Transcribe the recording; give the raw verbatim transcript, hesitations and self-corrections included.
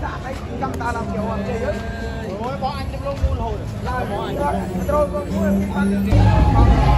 đã thấy cam ta làm kiểu làm chơi hết. Rồi bỏ anh trong lông luôn hồi. Là bỏ anh. Rồi con